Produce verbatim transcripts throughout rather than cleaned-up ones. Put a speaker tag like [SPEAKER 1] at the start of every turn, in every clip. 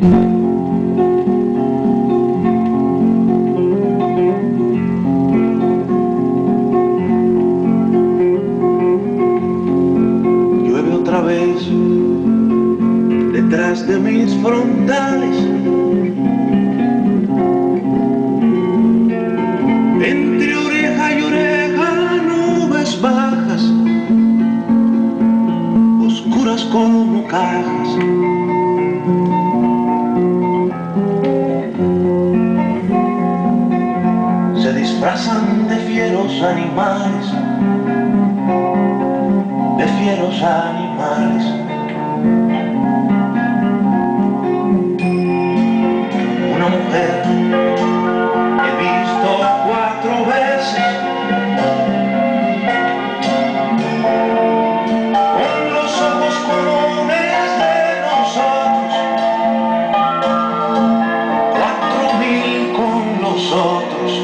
[SPEAKER 1] Llueve otra vez detrás de mis frontales, entre oreja y oreja nubes bajas, oscuras como cajas. Se disfrazan de fieros animales, de fieros animales. Una mujer he visto cuatro veces, con los ojos comunes de nosotros, cuatro mil con los otros,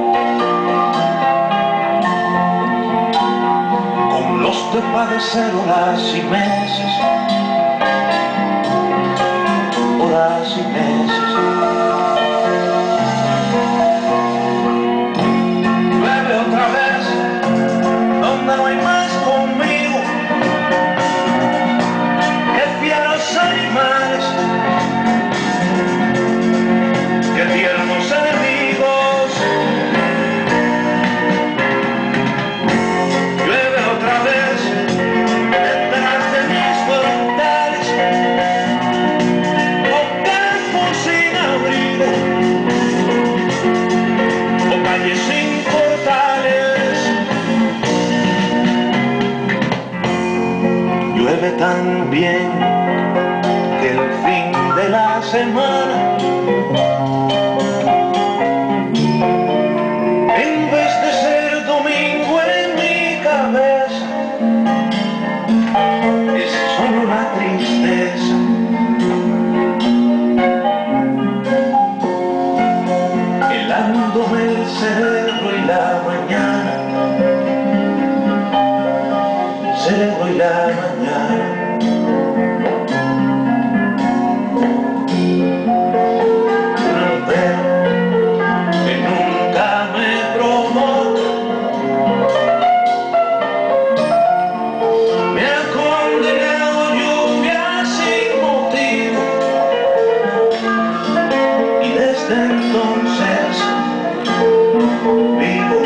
[SPEAKER 1] con los de padecer horas y meses, horas y meses. Llueve tan bien que el fin de la semana, en vez de ser domingo en mi cabeza, es solo una tristeza. Helándome el cerebro y la mañana, cerebro y la mañana. Una mujer que nunca me provoca me ha condenado lluvia sin motivo, y desde entonces vivo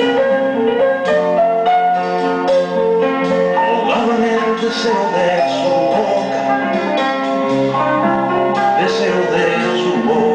[SPEAKER 1] deseo de su boca, deseo de su boca.